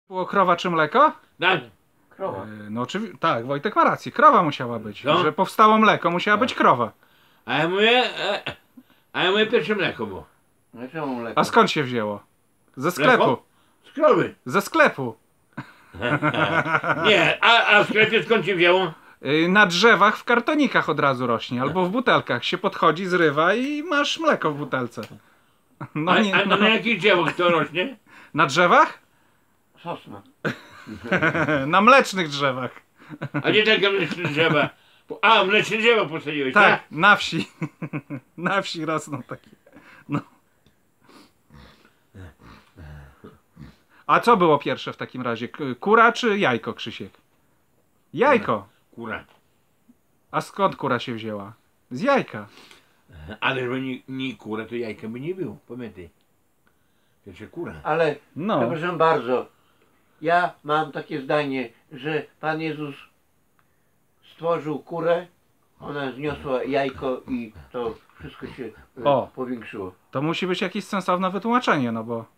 Było krowa czy mleko? Tak. Krowa. No oczywiście, tak, Wojtek ma rację, krowa musiała być. Co? Że powstało mleko, musiała być krowa. A ja mówię pierwsze mleko było. No czemu mleko? A skąd się wzięło? Ze sklepu. Mleko? Z krowy. Ze sklepu. Nie, a w sklepie skąd się wzięło? Na drzewach w kartonikach od razu rośnie, albo w butelkach się podchodzi, zrywa i masz mleko w butelce. No nie, A na jakich drzewach to rośnie? Na drzewach? Sosna. Na mlecznych drzewach. A nie takie mleczne drzewa. A, mleczne drzewa posadziłeś, Tak, tak? na wsi. Na wsi rosną takie. No. A co było pierwsze w takim razie? Kura czy jajko, Krzysiek? Jajko. Kura. A skąd kura się wzięła? Z jajka. Ale żeby nie kura, to jajka by nie było, pamiętaj. Pierwsze kura. Ale, No. proszę bardzo, ja mam takie zdanie, że Pan Jezus stworzył kurę, ona zniosła jajko i to wszystko się O. powiększyło. To musi być jakieś sensowne wytłumaczenie, no bo...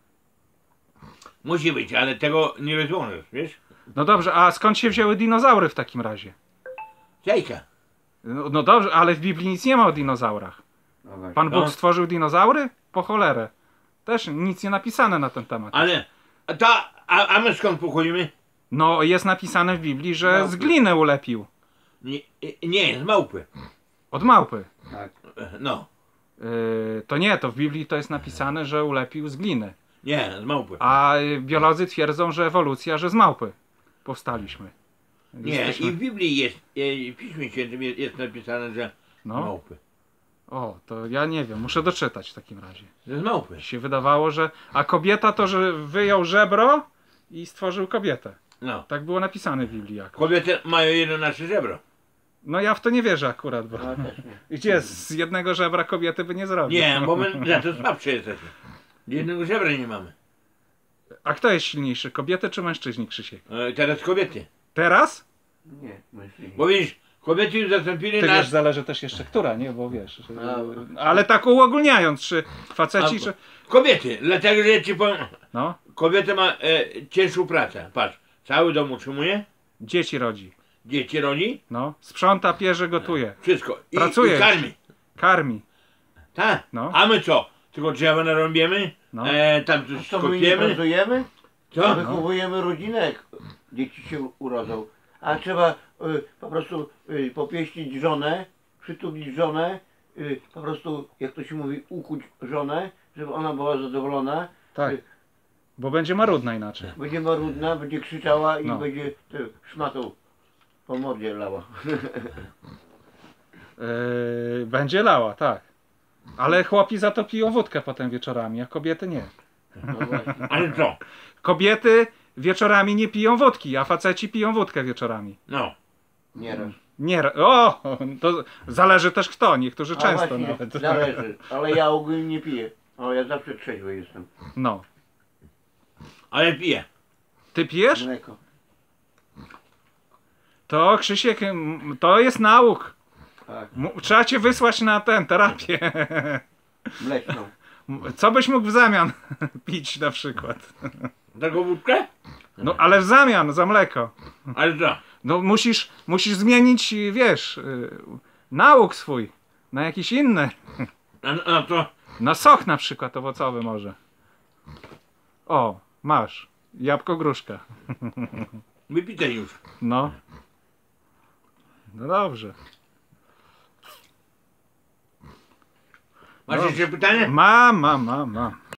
Musi być, ale tego nie rozwiążesz, wiesz? No dobrze, a skąd się wzięły dinozaury w takim razie? Jajka. No dobrze, ale w Biblii nic nie ma o dinozaurach. No właśnie. Pan Bóg No. stworzył dinozaury? Po cholerę. Też nic nie napisane na ten temat. Ale, a my skąd pochodzimy? No jest napisane w Biblii, że Małpy. z gliny ulepił. Nie, z małpy. Od małpy. Tak. No, To nie, to w Biblii to jest napisane, że ulepił z gliny. nie, z małpy. A biolodzy twierdzą, że ewolucja, że z małpy powstaliśmy. Nie, Jesteśmy- i w Biblii jest, w Piśmie Świętym jest napisane, że z No. małpy. O, to ja nie wiem, muszę doczytać w takim razie. Że z małpy. Się wydawało, że... A kobieta to, że wyjął żebro i stworzył kobietę. No. Tak było napisane w Biblii jako. Kobiety mają 11 żebro. No ja w to nie wierzę akurat, bo... No, też nie. Gdzie z jednego żebra kobiety by nie zrobił. Nie, bo my za to słabsze jesteśmy. Jednego żebra nie mamy. A kto jest silniejszy, kobiety czy mężczyźni, Krzysiek? Teraz kobiety. Teraz? Nie, myślę. Bo widzisz, kobiety już zastąpili Ty nas. wiesz, zależy też jeszcze która, nie? Bo wiesz... że- A- Ale tak uogólniając, czy faceci, czy... Kobiety, dlatego że ja ci powiem, No, kobieta ma cięższą pracę. Patrz, cały dom utrzymuje, dzieci rodzi. dzieci rodzi, No, sprząta, pierze, gotuje. wszystko. Pracuje. I karmi. Karmi. Tak. No. A my co? Tylko drzewa narąbiemy, No. tam coś Co my nie skopiemy. pracujemy? Co? Wychowujemy rodzinę, jak dzieci się urodzą. A trzeba po prostu popieścić żonę, przytulić żonę, po prostu, jak to się mówi, ukuć żonę, żeby ona była zadowolona. Tak. Bo będzie marudna inaczej. Będzie marudna, będzie krzyczała i No. będzie szmatą po mordzie lała. Będzie lała, tak. Ale chłopi za to piją wódkę potem wieczorami, a kobiety nie. No właśnie. Ale co? Kobiety wieczorami nie piją wódki, a faceci piją wódkę wieczorami. No. Nieraz. Nie, o, to zależy też kto, niektórzy A często właśnie, nawet. zależy, ale ja ogólnie nie piję. O, ja zawsze trzeźwy jestem. No. Ale piję. Ty pijesz? Mleko. To Krzysiek, to jest nauk. Tak, Trzeba cię wysłać na terapię. mleczną. Co byś mógł w zamian pić na przykład? Taką wódkę? No ale w zamian za mleko. Ale co? No musisz zmienić, wiesz, nauk swój na jakiś inny. A to? Na sok na przykład owocowy może. O, masz. Jabłko gruszka. Wypite już. No. No dobrze. Masz jeszcze pytanie? Mam.